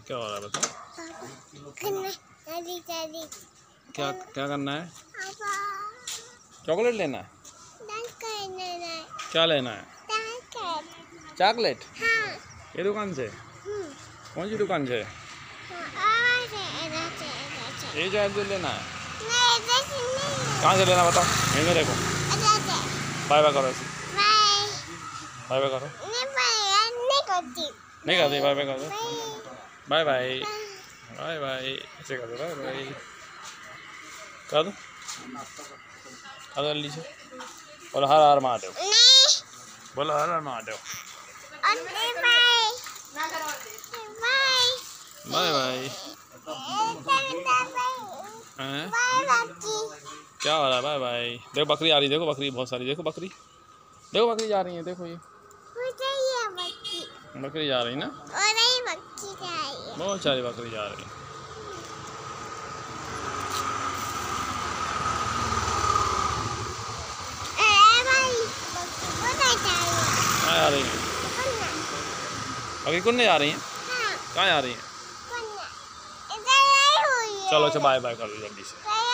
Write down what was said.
क्या हो रहा है बताओ? क्या क्या करना है? चॉकलेट लेना है? क्या लेना है? चॉकलेट? हाँ। ये दुकान से? कौन सी दुकान से? ये चार्जर लेना है? कहाँ से लेना बताओ? यहीं देखो। बाय बाय करो। बाय बाय करो। नहीं करती। बाय बाय करो। Bye bye. बाय बाय ऐसे कर दो। बाय बाय कर दो। अगर लीजिए बोलो हर हर महादेव। बोलो हर हर महादेव। Bye bye. क्या हो रहा है? Bye bye. देखो बकरी आ रही, देखो बकरी बहुत सारी, देखो बकरी, देखो बकरी जा रही है, देखो ये बकरी जा रही ना, बहुत सारी बकरी जा रही है। आ रही है बकरी कौन नहीं जा रही है? कहाँ जा रही है? चलो अच्छा बाय बाय कर दो जल्दी से।